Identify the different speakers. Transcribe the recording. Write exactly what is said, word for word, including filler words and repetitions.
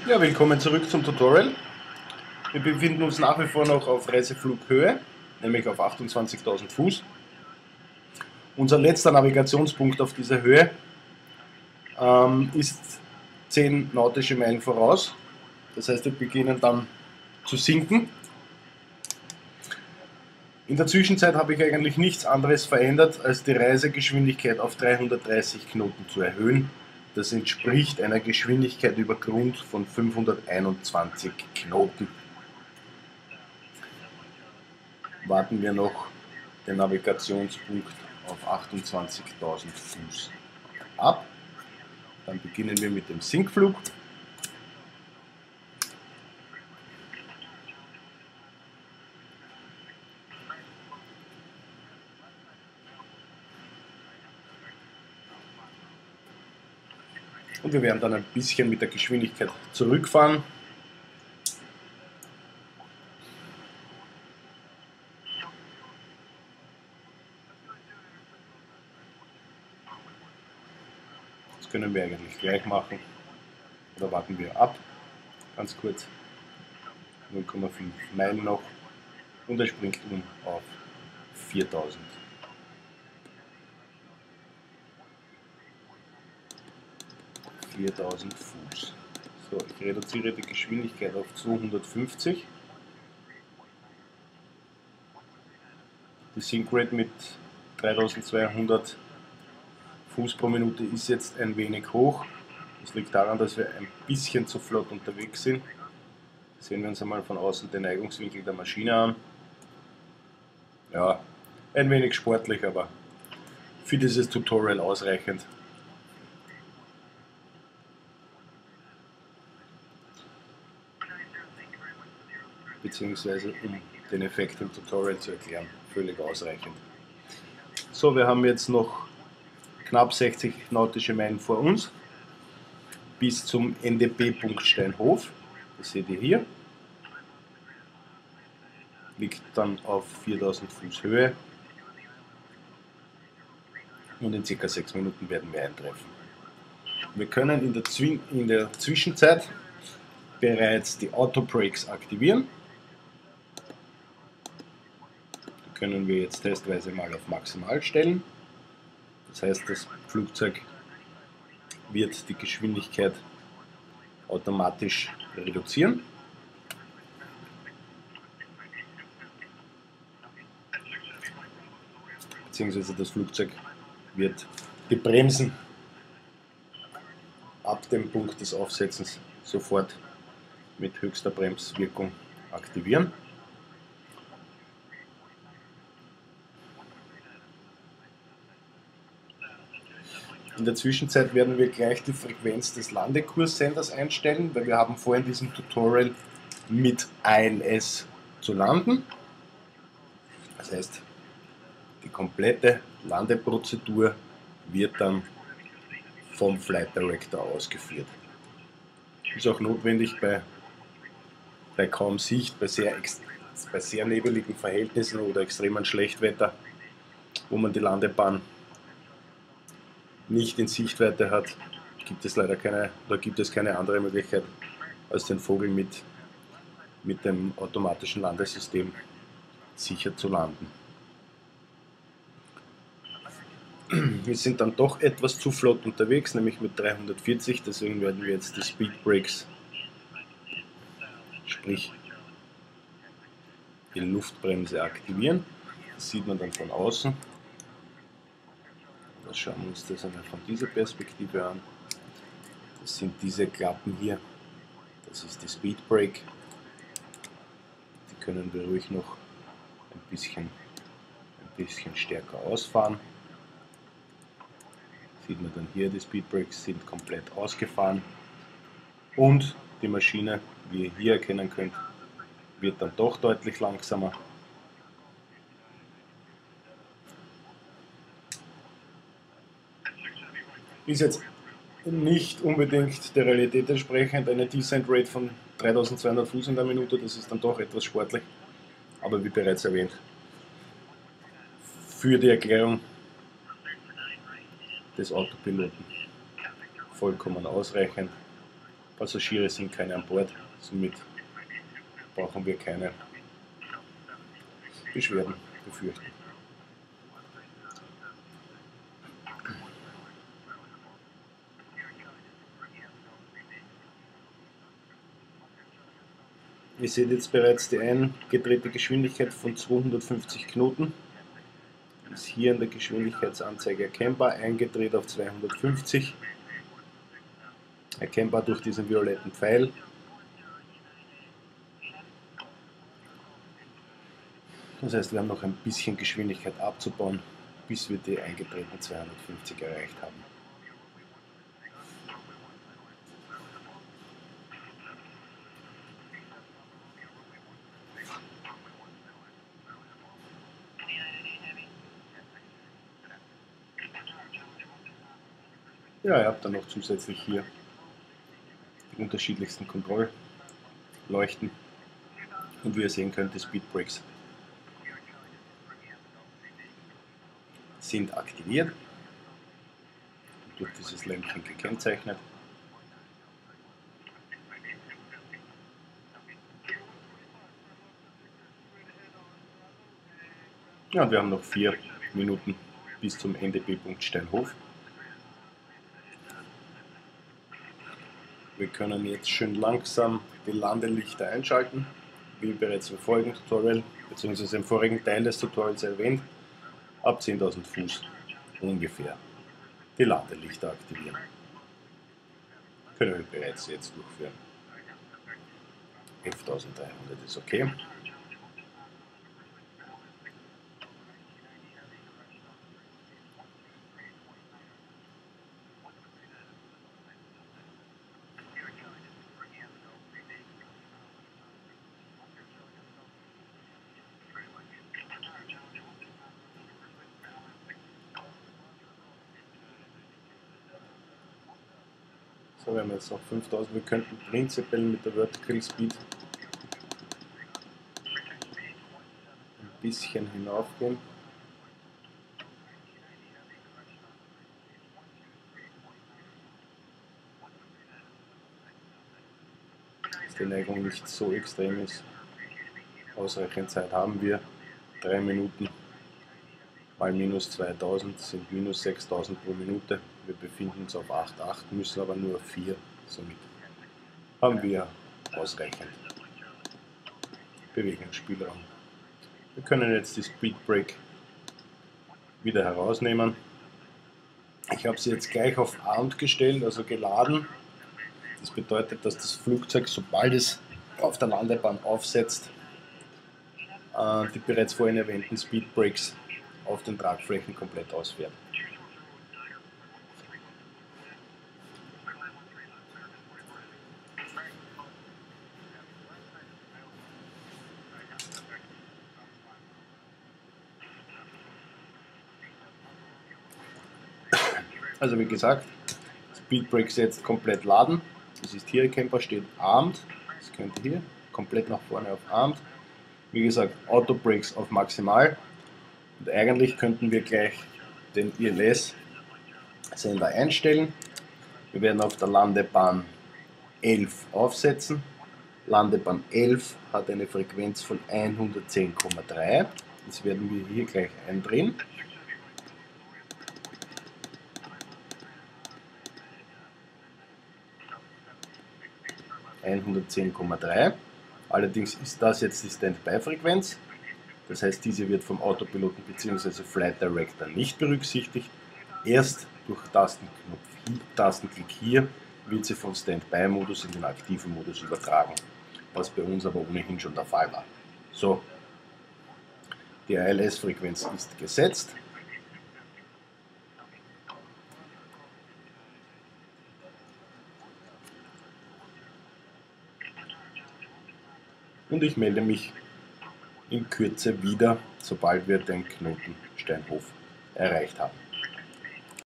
Speaker 1: Ja, willkommen zurück zum Tutorial. Wir befinden uns nach wie vor noch auf Reiseflughöhe, nämlich auf achtundzwanzigtausend Fuß. Unser letzter Navigationspunkt auf dieser Höhe ähm, ist zehn nautische Meilen voraus. Das heißt, wir beginnen dann zu sinken. In der Zwischenzeit habe ich eigentlich nichts anderes verändert, als die Reisegeschwindigkeit auf dreihundertdreißig Knoten zu erhöhen. Das entspricht einer Geschwindigkeit über Grund von fünfhunderteinundzwanzig Knoten. Warten wir noch den Navigationspunkt auf achtundzwanzigtausend Fuß ab. Dann beginnen wir mit dem Sinkflug. Und wir werden dann ein bisschen mit der Geschwindigkeit zurückfahren. Das können wir eigentlich gleich machen. Oder warten wir ab. Ganz kurz. null Komma fünf Meilen noch. Und er springt um auf viertausend. viertausend Fuß. So, ich reduziere die Geschwindigkeit auf zweihundertfünfzig. Die Sinkrate mit dreitausendzweihundert Fuß pro Minute ist jetzt ein wenig hoch. Das liegt daran, dass wir ein bisschen zu flott unterwegs sind. Sehen wir uns einmal von außen den Neigungswinkel der Maschine an. Ja, ein wenig sportlich, aber für dieses Tutorial ausreichend. Beziehungsweise um den Effekt im Tutorial zu erklären, völlig ausreichend. So, wir haben jetzt noch knapp sechzig nautische Meilen vor uns bis zum N D P-Punkt Steinhof. Das seht ihr hier. Liegt dann auf viertausend Fuß Höhe und in ca. sechs Minuten werden wir eintreffen. Wir können in der, Zwi in der Zwischenzeit bereits die Auto-Brakes aktivieren. Die können wir jetzt testweise mal auf maximal stellen. Das heißt, das Flugzeug wird die Geschwindigkeit automatisch reduzieren. Beziehungsweise das Flugzeug wird die Bremsen ab dem Punkt des Aufsetzens sofort mit höchster Bremswirkung aktivieren. In der Zwischenzeit werden wir gleich die Frequenz des Landekurssenders einstellen, weil wir haben vor, in diesem Tutorial mit A L S zu landen. Das heißt, die komplette Landeprozedur wird dann vom Flight Director ausgeführt. Ist auch notwendig bei, bei kaum Sicht, bei sehr, bei sehr nebeligen Verhältnissen oder extremen Schlechtwetter, wo man die Landebahn nicht in Sichtweite hat, gibt es leider keine, oder gibt es keine andere Möglichkeit, als den Vogel mit, mit dem automatischen Landesystem sicher zu landen. Wir sind dann doch etwas zu flott unterwegs, nämlich mit dreihundertvierzig, deswegen werden wir jetzt die Speed Brakes, sprich die Luftbremse, aktivieren. Das sieht man dann von außen. Das schauen wir uns das einmal von dieser Perspektive an. Das sind diese Klappen hier. Das ist die Speed Brake. Die können wir ruhig noch ein bisschen, ein bisschen stärker ausfahren. Sieht man dann hier, die Speed Brakes sind komplett ausgefahren. Und die Maschine, wie ihr hier erkennen könnt, wird dann doch deutlich langsamer. Ist jetzt nicht unbedingt der Realität entsprechend, eine Descent Rate von dreitausendzweihundert Fuß in der Minute, das ist dann doch etwas sportlich, aber wie bereits erwähnt, für die Erklärung des Autopiloten vollkommen ausreichend. Passagiere sind keine an Bord, somit brauchen wir keine Beschwerden befürchten. Ihr seht jetzt bereits die eingedrehte Geschwindigkeit von zweihundertfünfzig Knoten. Ist hier in der Geschwindigkeitsanzeige erkennbar, eingedreht auf zweihundertfünfzig. Erkennbar durch diesen violetten Pfeil. Das heißt, wir haben noch ein bisschen Geschwindigkeit abzubauen, bis wir die eingedrehten zweihundertfünfzig erreicht haben. Ja, ihr habt dann noch zusätzlich hier die unterschiedlichsten Kontrollleuchten und wie ihr sehen könnt, die Speedbrakes sind aktiviert, durch dieses Lämpchen gekennzeichnet. Ja, und wir haben noch vier Minuten bis zum N D B-Punkt Steinhof. Wir können jetzt schön langsam die Landelichter einschalten, wie bereits im vorigen Tutorial bzw. im vorigen Teil des Tutorials erwähnt, ab zehntausend Fuß ungefähr die Landelichter aktivieren. Können wir bereits jetzt durchführen. elftausenddreihundert ist okay. So, wir haben jetzt noch fünftausend. Wir könnten prinzipiell mit der Vertical Speed ein bisschen hinaufgehen. Dass die Neigung nicht so extrem ist. Ausreichend Zeit haben wir. drei Minuten mal minus zweitausend sind minus sechstausend pro Minute. Wir befinden uns auf acht Komma acht, müssen aber nur auf vier. Somit haben wir ausreichend Bewegungsspielraum. Wir können jetzt die Speedbrake wieder herausnehmen. Ich habe sie jetzt gleich auf Armed gestellt, also geladen. Das bedeutet, dass das Flugzeug, sobald es auf der Landebahn aufsetzt, die bereits vorhin erwähnten Speedbrakes auf den Tragflächen komplett ausfährt. Also wie gesagt, Speedbrakes jetzt komplett laden. Das ist hier erkennbar, steht Armed. Das könnt ihr hier komplett nach vorne auf Armed. Wie gesagt, Autobrakes auf Maximal. Und eigentlich könnten wir gleich den I L S-Sender einstellen. Wir werden auf der Landebahn elf aufsetzen. Landebahn elf hat eine Frequenz von hundertzehn Komma drei. Das werden wir hier gleich eindrehen. hundertzehn Komma drei. Allerdings ist das jetzt die Standby-Frequenz. Das heißt, diese wird vom Autopiloten bzw. Flight Director nicht berücksichtigt. Erst durch Tastenknopf, Tastenklick hier wird sie vom Standby-Modus in den aktiven Modus übertragen, was bei uns aber ohnehin schon der Fall war. So, die I L S-Frequenz ist gesetzt. Und ich melde mich in Kürze wieder, sobald wir den Knoten Steinhof erreicht haben.